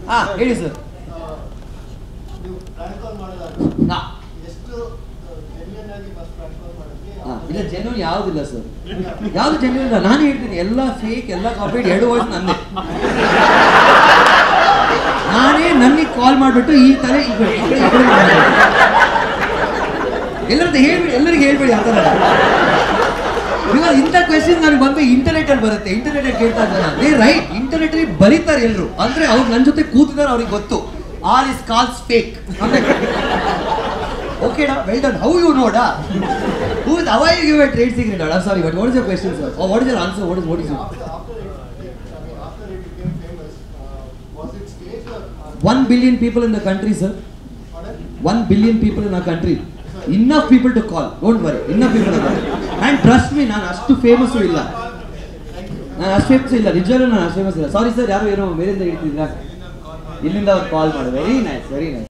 ಹೇಳಿ ಸರ್. ಇಲ್ಲ ಜೆನ್ಯೂನ್ ಯಾವುದಿಲ್ಲ ಸರ್, ಯಾವ್ದು ಜೆನ್ಯೂನ್ ಇಲ್ಲ. ನಾನು ಹೇಳ್ತೀನಿ ಎಲ್ಲ ಫೇಕ್, ಎಲ್ಲ ಕಾಪಿಡ್, 2 ವಾಯ್ಸ್ ನಂದೆ. ನಾನೇ ನನಗೆ ಕಾಲ್ ಮಾಡಿಬಿಟ್ಟು ಈ ತರ ಎಲ್ಲರದ್ದು ಹೇಳ್ಬೇಡಿ, ಎಲ್ಲರಿಗೆ ಹೇಳ್ಬೇಡಿ ಆ ಥರ. ಇವಾಗ ಇಂಥ ಕ್ವೆಶನ್ ನನಗೆ ಬಂದು ಇಂಟರ್ನೆಟ್ ಅಲ್ಲಿ ಬರುತ್ತೆ, ಇಂಟರ್ನೆಟ್ ಅಲ್ಲಿ ಕೇಳ್ತಾ ಇದ್ದಾರೆ ರೈಟ್. ಇಂಟರ್ನೆಟ್ ಅಲ್ಲಿ ಬರೀತಾರೆ ಎಲ್ಲರೂ, ಅಂದ್ರೆ ಅವ್ರು ನನ್ನ ಜೊತೆ ಕೂತಿದ್ದಾರೆ, ಅವ್ರಿಗೆ ಗೊತ್ತು all is calls fake. Okay, well done. How you know, da? How are you give a trade secret? I'm sorry, but what is your question, sir? Or what is your answer? What is it? After it became famous, was it staged or? 1 billion people in the country, sir. Pardon? 1 billion people in our country. Enough people to call. Don't worry. Enough people are there. And trust me, ನಾನು ಅಷ್ಟು famous ಇಲ್ಲ. ನಾನು ಅಷ್ಟು famous ಇಲ್ಲ, ನಿಜವಾಗ್ಲೂ ನಾನು ಅಷ್ಟು famous ಇಲ್ಲ. ಸಾರಿ ಸರ್, ಯಾರು ಏನೋ ಮೇಲಿಂದ ಹೇಳ್ತಿದ್ದೀರಾ? ಇಲ್ಲಿಂದ ಅವ್ರು ಕಾಲ್ ಮಾಡಿ. Very nice, very nice.